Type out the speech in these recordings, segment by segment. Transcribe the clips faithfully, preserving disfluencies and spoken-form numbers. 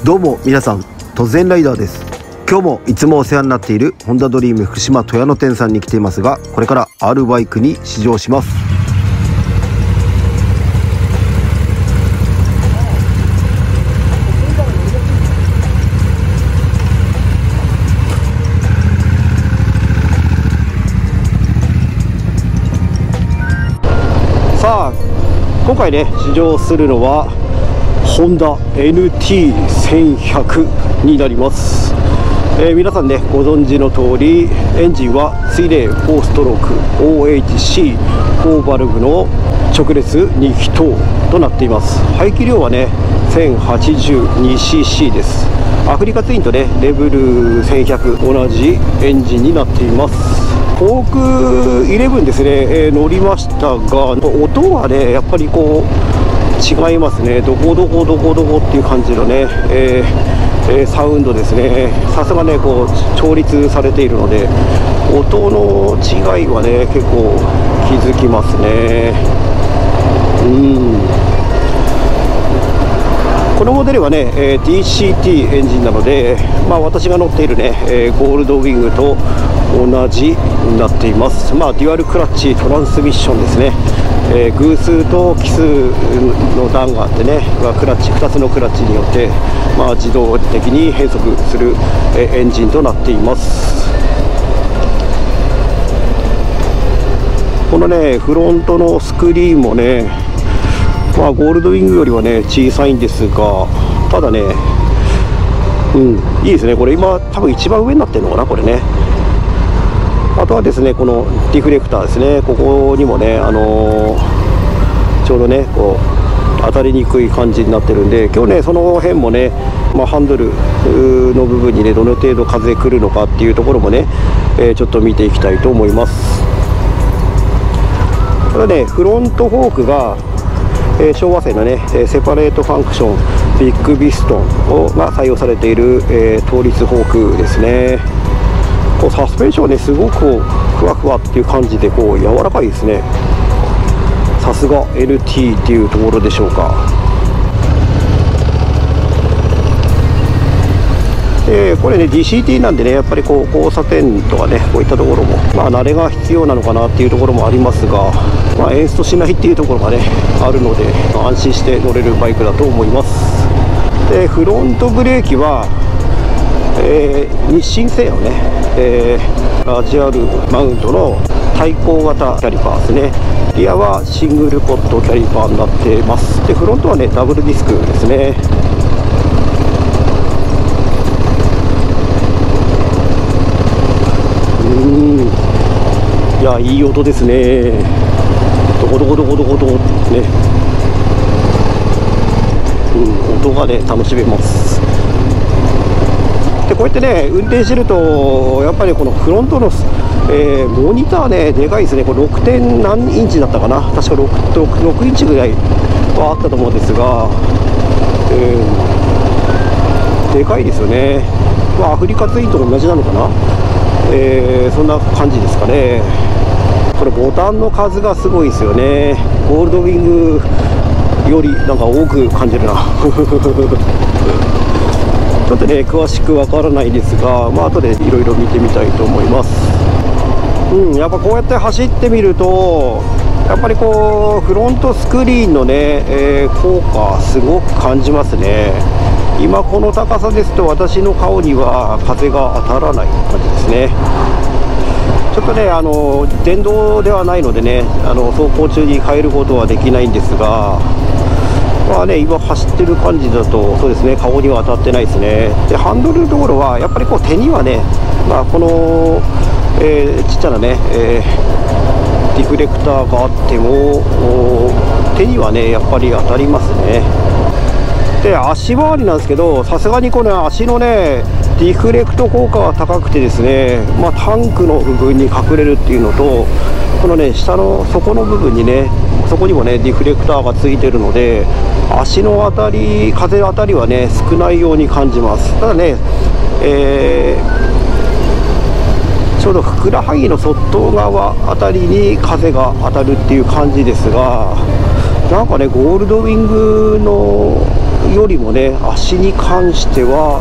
どうも皆さん、突然ライダーです。今日もいつもお世話になっているホンダドリーム福島豊野店さんに来ていますが、これから R バイクに試乗します。さあ、今回ね試乗するのはホンダ エヌティーせんひゃく になります。えー、皆さんねご存知の通り、エンジンは水冷よんストローク オーエイチシーよん バルブの直列に気筒となっています。排気量はね せんはちじゅうにシーシー です。アフリカツインとねレベルせんひゃく同じエンジンになっています。フォークじゅういちですね、えー、乗りましたが、音はねやっぱりこう違いますね。どこどこどこどこっていう感じのね、えーえー、サウンドですね。さすがねこう調律されているので、音の違いはね結構気づきますね。うんこのモデルはね、えー、ディーシーティー エンジンなので、まあ、私が乗っているね、えー、ゴールドウィングと同じになっています。まあ、デュアルクラッチトランスミッションですね。えー、偶数と奇数の段があってね、クラッチふたつのクラッチによって、まあ、自動的に変速する、えー、エンジンとなっています。このねフロントのスクリーンもね、まあ、ゴールドウィングよりはね小さいんですが、ただね、うん、いいですね。これ今多分一番上になってるのかな、これね。あとはですね、このディフレクターですね、ここにもね、あのー、ちょうどねこう当たりにくい感じになってるんで、今日ねその辺もね、まあ、ハンドルの部分にねどの程度風来るのかっていうところもね、えー、ちょっと見ていきたいと思います。これねフロントフォークがえー、昭和製のねセパレートファンクションビッグビストンが採用されている、えー、倒立フォークですね。こうサスペンションねすごくこうふわふわっていう感じでこう柔らかいですね。さすが エヌティー っていうところでしょうか。えー、これね ディーシーティー なんでね、やっぱりこう交差点とかねこういったところもまあ慣れが必要なのかなっていうところもありますが、まあ、エンストしないっていうところがねあるので、安心して乗れるバイクだと思います。でフロントブレーキは、えー、日清製のね、えー、ラジアルマウントの対向型キャリパーですね。リアはシングルポットキャリパーになっています。でフロントはねダブルディスクですね。いやいい音ですね。どこどこどこどこどこね、うん、音がね楽しめます。でこうやってね運転してるとやっぱりこのフロントの、えー、モニターねでかいですね。これ ろく. 点何インチだったかな、確か 6, 6, 6インチぐらいはあったと思うんですが、えー、でかいですよね。まあ、アフリカツインと同じなのかな、えー、そんな感じですかね。これボタンの数がすごいですよね。ゴールドウィングよりなんか多く感じるなちょっとね詳しくわからないですが、まあ後でいろいろ見てみたいと思います。うん、やっぱこうやって走ってみるとやっぱりこうフロントスクリーンのね、えー、効果すごく感じますね。今この高さですと私の顔には風が当たらない感じですね。ちょっとねあの電動ではないのでね、あの走行中に変えることはできないんですが、まあね今走ってる感じだとそうですね、顔には当たってないですね。でハンドルのところはやっぱりこう手にはね、まあ、この、えー、ちっちゃなね、えー、ディフレクターがあっても手にはねやっぱり当たりますね。で足回りなんですけど、さすがにこの足のねディフレクト効果は高くてですね、まあ、タンクの部分に隠れるっていうのと、このね下の底の部分にね、そこにもねディフレクターがついてるので、足の当たり風の当たりはね少ないように感じます。ただね、えー、ちょうどふくらはぎの外側あたりに風が当たるっていう感じですが、なんかねゴールドウィングのよよりもね、足に関しては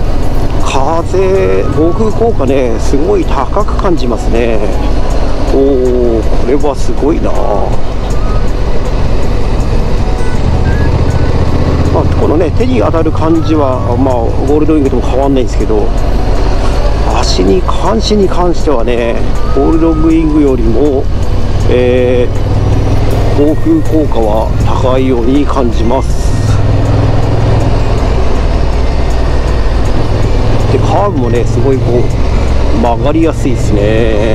風防風効果ねすごい高く感じますね。おお、これはすごいな。まあ、このね手に当たる感じはまあゴールドウィングとも変わんないんですけど、足に下半身に関してはねゴールドウィングよりも、えー、防風効果は高いように感じます。でカーブもねすごいこう曲がりやすいですね。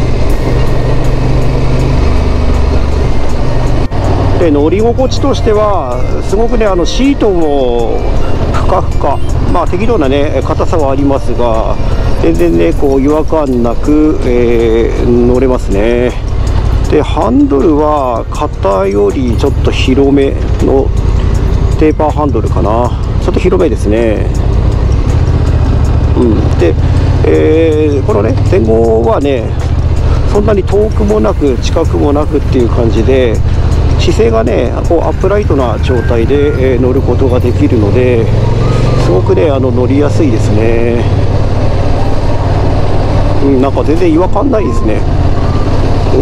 で乗り心地としてはすごくねあのシートもふかふか、まあ適度なね硬さはありますが全然ねこう違和感なく、えー、乗れますね。でハンドルは肩よりちょっと広めのテーパーハンドルかな、ちょっと広めですね。うん、で、えー、このね前後はねそんなに遠くもなく近くもなくっていう感じで姿勢がねこうアップライトな状態で、えー、乗ることができるのですごくねあの乗りやすいですね。うん、なんか全然違和感ないですね。お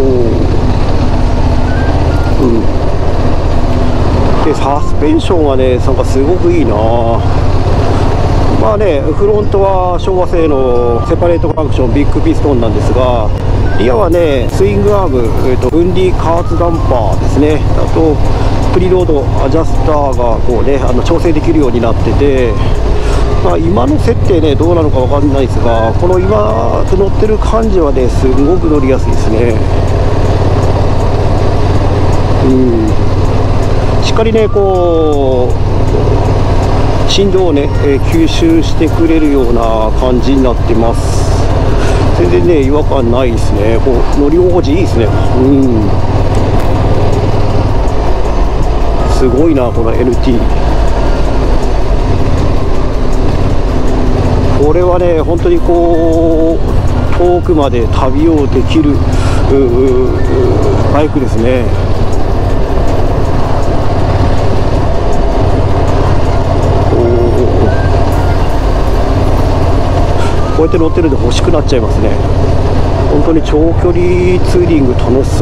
うん、でサスペンションはねなんかすごくいいな。まあね、フロントは昭和製のセパレートファンクションビッグピストンなんですが、リアはねスイングアーム、えーと、分離加圧ダンパーですね。あとプリロードアジャスターがこうねあの調整できるようになってて、まあ、今の設定ねどうなのかわかんないですが、この今乗ってる感じはねすごく乗りやすいですね。うん、しっかりねこう振動をね、えー、吸収してくれるような感じになってます。全然ね違和感ないですね。こう乗り心地いいですね。うん、すごいなこの エヌティー。 これはね本当にこう遠くまで旅をできるバイクですね。こうやって乗ってると欲しくなっちゃいますね。本当に長距離ツーリング楽しそう。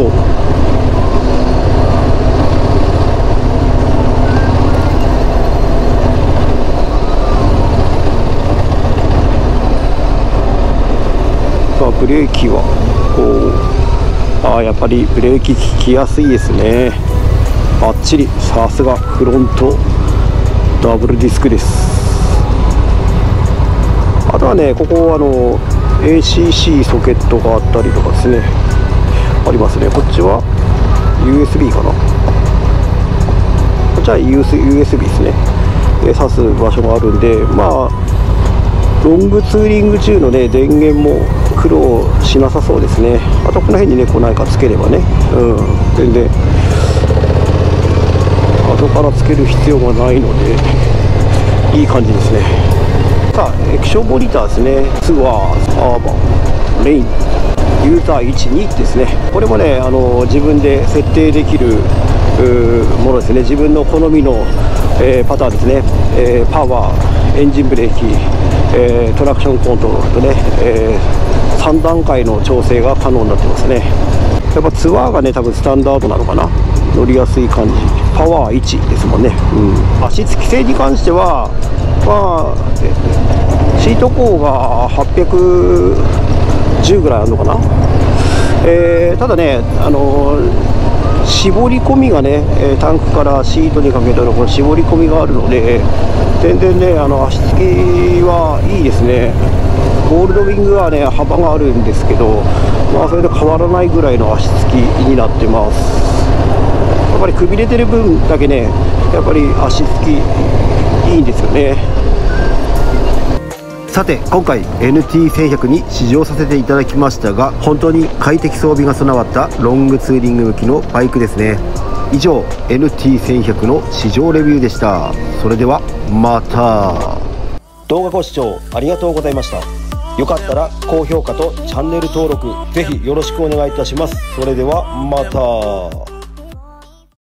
さあブレーキはこうああやっぱりブレーキ効きやすいですね。バッチリ、さすがフロントダブルディスクです。あとはねここあの エーシーシー ソケットがあったりとかですねありますね。こっちは ユーエスビー かな、こっちは ユーエスビー ですね。挿す場所があるんで、まあロングツーリング中のね電源も苦労しなさそうですね。あとこの辺にねこう何かつければね、うん、全然後からつける必要がないのでいい感じですね。さあ液晶モニターですね。ツアー、アーバン、レイン、ユーザーいち、にですね。これもねあの自分で設定できるものですね。自分の好みの、えー、パターンですね、えー、パワー、エンジンブレーキ、えー、トラクションコントロールとね、えー、さん段階の調整が可能になってますね。やっぱツアーがね多分スタンダードなのかな、乗りやすい感じ。パワーいちですもんね。うん、足つき性に関してはまあシート高がはっぴゃくじゅうぐらいあるのかな。えー、ただねあのー、絞り込みがねタンクからシートにかけてのこの絞り込みがあるので全然ねあの足つきはいいですね。ゴールドウィングはね幅があるんですけど、まあそれで変わらないぐらいの足つきになってます。やっぱりくびれてる分だけねやっぱり足つきいいんですよね。さて今回 エヌティーせんひゃく に試乗させていただきましたが、本当に快適装備が備わったロングツーリング向きのバイクですね。以上 エヌティーせんひゃく の試乗レビューでした。それではまた。動画ご視聴ありがとうございました。よかったら高評価とチャンネル登録ぜひよろしくお願いいたします。それではまた。